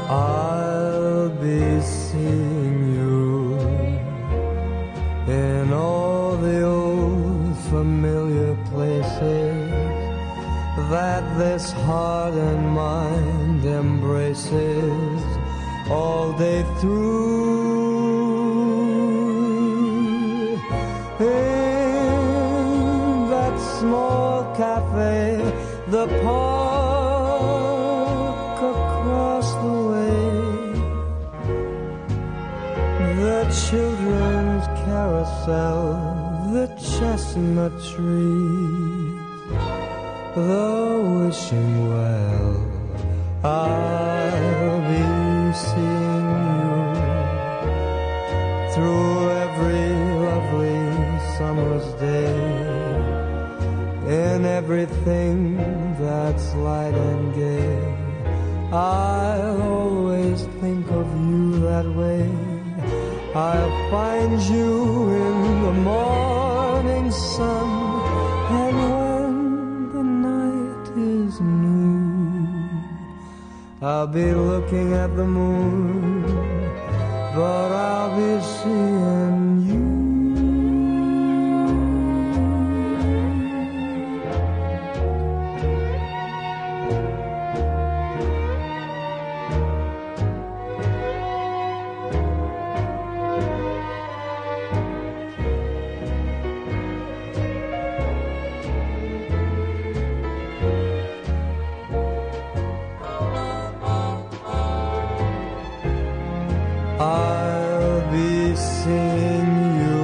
I'll be seeing you in all the old familiar places that this heart and mind embraces all day through. In that small cafe, the park across the way, the children's carousel, the chestnut trees, the wishing well. I'll be seeing you through every lovely summer's day, in everything that's light and gay. I'll always think of you that way. I'll find you in the morning sun, and when the night is new, I'll be looking at the moon, but I'll be seeing you. I'll be seeing you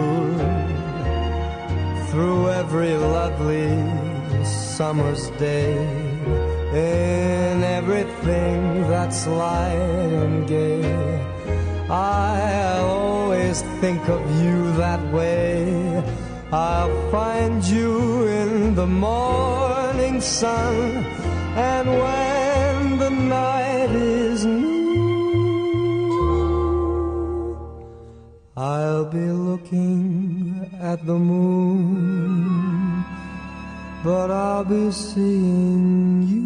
through every lovely summer's day, in everything that's light and gay. I'll always think of you that way. I'll find you in the morning sun, and when the night is new, I'll be looking at the moon, but I'll be seeing you.